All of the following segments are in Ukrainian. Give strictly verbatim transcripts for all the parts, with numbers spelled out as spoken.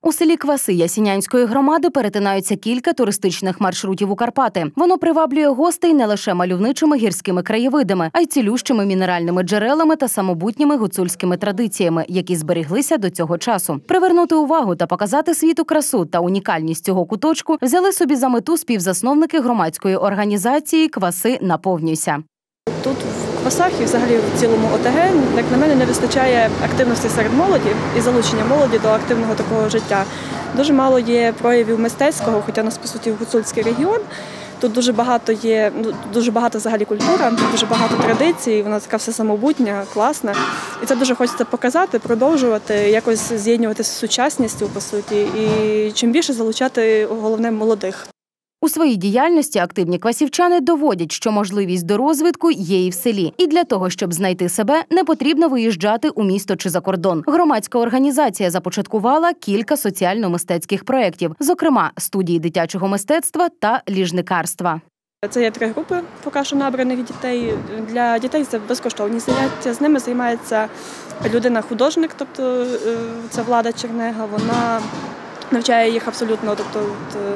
У селі Кваси Ясінянської громади перетинаються кілька туристичних маршрутів у Карпати. Воно приваблює гостей не лише мальовничими гірськими краєвидами, а й цілющими мінеральними джерелами та самобутніми гуцульськими традиціями, які зберіглися до цього часу. Привернути увагу та показати світу красу та унікальність цього куточку взяли собі за мету співзасновники громадської організації «Кваси. Наповнюйся». Тут в Квасах і взагалі в цілому ОТГ, як на мене, не вистачає активності серед молоді і залучення молоді до активного такого життя. Дуже мало є проявів мистецького, хоча у нас, по суті, гуцульський регіон. Тут дуже багато є, дуже багато взагалі культура, дуже багато традицій, вона така вся самобутня, класна. І це дуже хочеться показати, продовжувати, якось з'єднувати з сучасністю, по суті, і чим більше залучати, головне, молодих. У своїй діяльності активні квасівчани доводять, що можливість до розвитку є і в селі. І для того, щоб знайти себе, не потрібно виїжджати у місто чи за кордон. Громадська організація започаткувала кілька соціально-мистецьких проєктів, зокрема студії дитячого мистецтва та ліжникарства. Це є три групи поки що набраних дітей. Для дітей це безкоштовні заняття. З ними займається людина-художник, тобто це Влада Чернега. Вона навчає їх абсолютно, тобто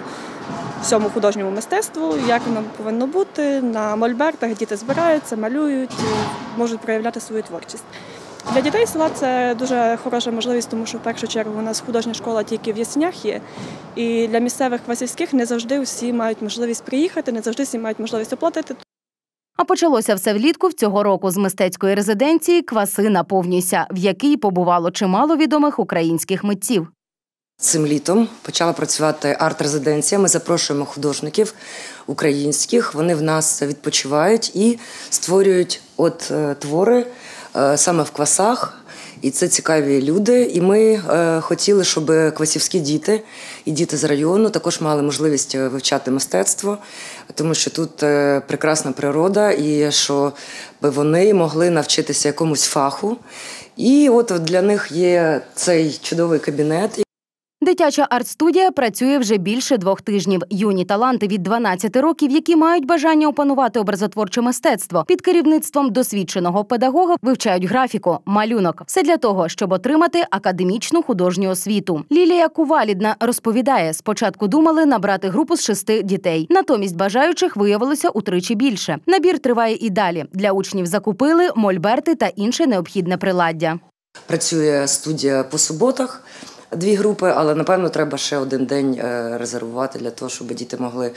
всьому художньому мистецтву, як воно повинно бути. На мольбертах діти збираються, малюють, можуть проявляти свою творчість. Для дітей села це дуже хороша можливість, тому що в першу чергу у нас художня школа тільки в Ясінях є. І для місцевих квасівських не завжди всі мають можливість приїхати, не завжди всі мають можливість оплатити. А почалося все влітку цього року з мистецької резиденції «Кваси. Наповнюйся», в якій побувало чимало відомих українських митців. Цим літом почала працювати арт-резиденція. Ми запрошуємо художників українських, вони в нас відпочивають і створюють от твори саме в Квасах. І це цікаві люди. І ми хотіли, щоб квасівські діти і діти з району також мали можливість вивчати мистецтво, тому що тут прекрасна природа і щоб вони могли навчитися якомусь фаху. І от для них є цей чудовий кабінет. Дитяча арт-студія працює вже більше двох тижнів. Юні таланти від дванадцяти років, які мають бажання опанувати образотворче мистецтво, під керівництвом досвідченого педагога вивчають графіку, малюнок. Все для того, щоб отримати академічну художню освіту. Лілія Кувалідна розповідає, спочатку думали набрати групу з шести дітей. Натомість бажаючих виявилося утричі більше. Набір триває і далі. Для учнів закупили мольберти та інше необхідне приладдя. Працює студія по суботах. Дві групи, але, напевно, треба ще один день резервувати для того, щоб діти могли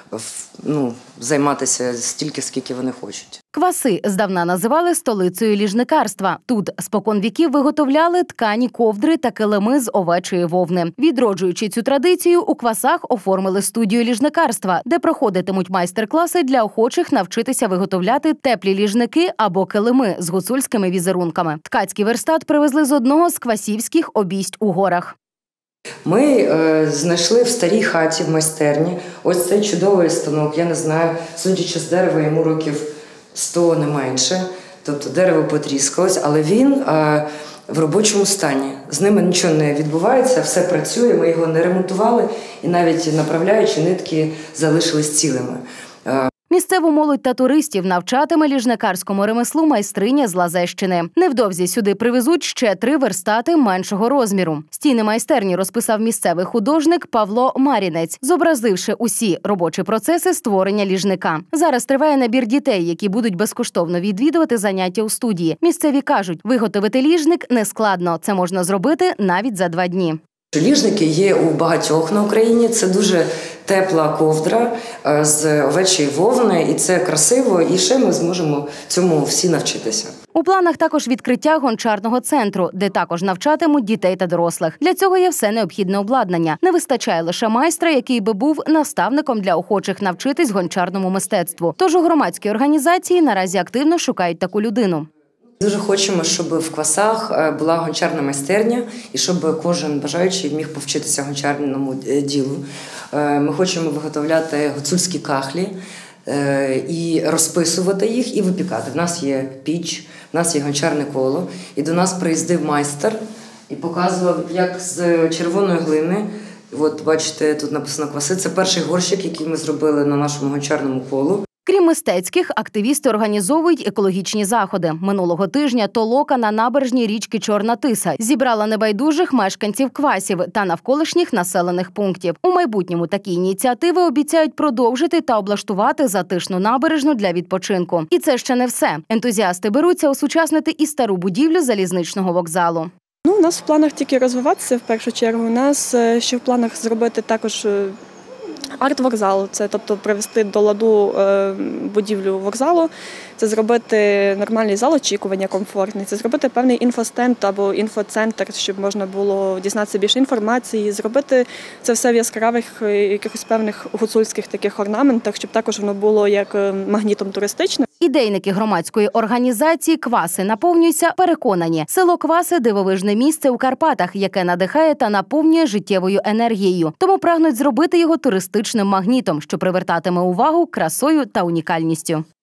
ну, займатися стільки, скільки вони хочуть. Кваси здавна називали столицею ліжникарства. Тут спокон віків виготовляли ткані ковдри та килими з овечої вовни. Відроджуючи цю традицію, у Квасах оформили студію ліжникарства, де проходитимуть майстер-класи для охочих навчитися виготовляти теплі ліжники або килими з гуцульськими візерунками. Ткацький верстат привезли з одного з квасівських обійсть у горах. Ми е, знайшли в старій хаті в майстерні ось цей чудовий станок. Я не знаю, судячи з дерева, йому років сто не менше. Тобто дерево потріскалось, але він е, в робочому стані. З ними нічого не відбувається, все працює, ми його не ремонтували і навіть направляючи нитки залишились цілими. Місцеву молодь та туристів навчатиме ліжникарському ремеслу майстриня з Лазещини. Невдовзі сюди привезуть ще три верстати меншого розміру. Стіни майстерні розписав місцевий художник Павло Марінець, зобразивши усі робочі процеси створення ліжника. Зараз триває набір дітей, які будуть безкоштовно відвідувати заняття у студії. Місцеві кажуть, виготовити ліжник нескладно. Це можна зробити навіть за два дні. Ліжники є у багатьох на Україні. Це дуже тепла ковдра з овечої вовни, і це красиво, і ще ми зможемо цьому всі навчитися. У планах також відкриття гончарного центру, де також навчатимуть дітей та дорослих. Для цього є все необхідне обладнання. Не вистачає лише майстра, який би був наставником для охочих навчитись гончарному мистецтву. Тож у громадській організації наразі активно шукають таку людину. Дуже хочемо, щоб в Квасах була гончарна майстерня і щоб кожен бажаючий міг повчитися гончарному ділу. Ми хочемо виготовляти гуцульські кахлі і розписувати їх і випікати. В нас є піч, в нас є гончарне коло. І до нас приїздив майстер і показував, як з червоної глини, от бачите, тут написано «Кваси», це перший горщик, який ми зробили на нашому гончарному колу. Крім мистецьких, активісти організовують екологічні заходи. Минулого тижня толока на набережній річки Чорна Тиса зібрала небайдужих мешканців Квасів та навколишніх населених пунктів. У майбутньому такі ініціативи обіцяють продовжити та облаштувати затишну набережну для відпочинку. І це ще не все. Ентузіасти беруться осучаснити і стару будівлю залізничного вокзалу. Ну, у нас в планах тільки розвиватися в першу чергу. У нас ще в планах зробити також арт-вокзал, це тобто привести до ладу е, будівлю вокзалу, це зробити нормальний зал очікування, комфортний, це зробити певний інфостенд або інфоцентр, щоб можна було дізнатися більше інформації, зробити це все в яскравих якихось певних гуцульських таких орнаментах, щоб також воно було як магнітом туристичним. Ідейники громадської організації «Кваси» наповнюються переконані. Село Кваси – дивовижне місце у Карпатах, яке надихає та наповнює життєвою енергією. Тому прагнуть зробити його туристичним магнітом, що привертатиме увагу красою та унікальністю.